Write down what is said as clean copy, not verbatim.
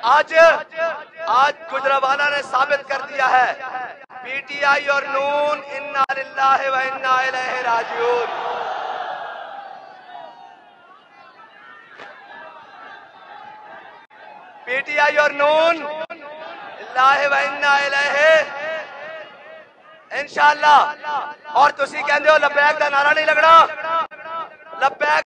आज आज गुजरावाला ने साबित कर दिया है, पीटीआई और नून इन्ना लिल्लाहि व इन्ना इलैहि राजिऊन। पीटीआई और नून लिल्लाहि व इन्ना इलैहि इंशाअल्लाह। और तुसी कहंदे हो लब्बैक का नारा नहीं लगना, लब्बैक